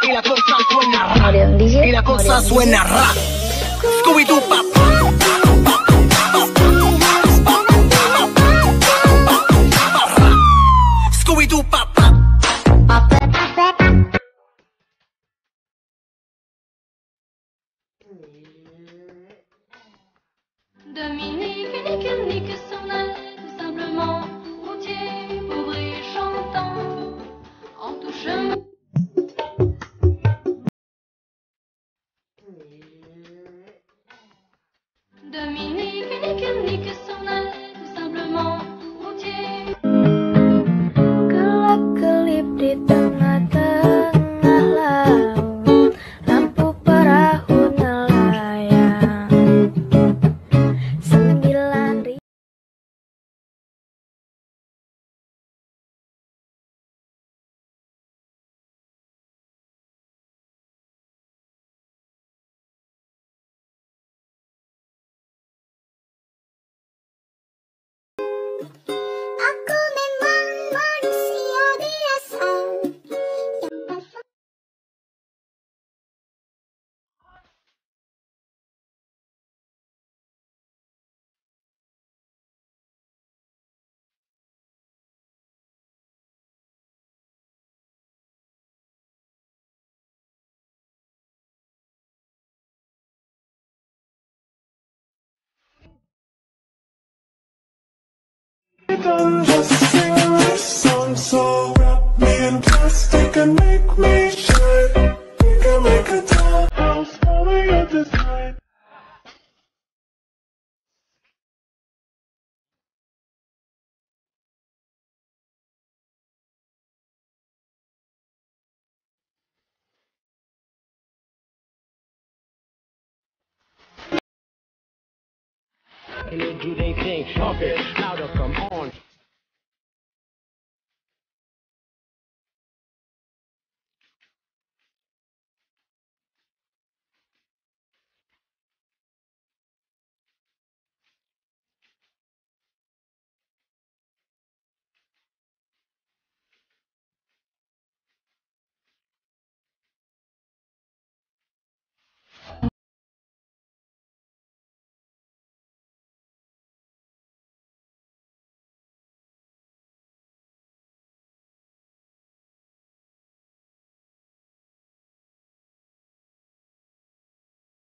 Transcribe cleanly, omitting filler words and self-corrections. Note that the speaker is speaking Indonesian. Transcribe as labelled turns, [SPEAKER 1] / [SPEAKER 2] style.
[SPEAKER 1] y la cosa suena ra.
[SPEAKER 2] Marion dice,
[SPEAKER 1] Y la cosa suena ra. Scooby-Doo, papá. Scooby-Doo, papá.
[SPEAKER 3] Dominique, Nick, Nick s'en allait tout simplement routier, pauvre et chantant, en tout chemin. Dominique, Nick s'en allait tout simplement routier.
[SPEAKER 2] kelap-kelip di tengah-tengah laut, lampu perahu melayang. 9.000
[SPEAKER 4] Aku memang manusia biasa.
[SPEAKER 5] Done just sing this song, so wrap me in plastic and make me shine. We can make a dollhouse follow your design.
[SPEAKER 1] And they do they thing, pump it louder from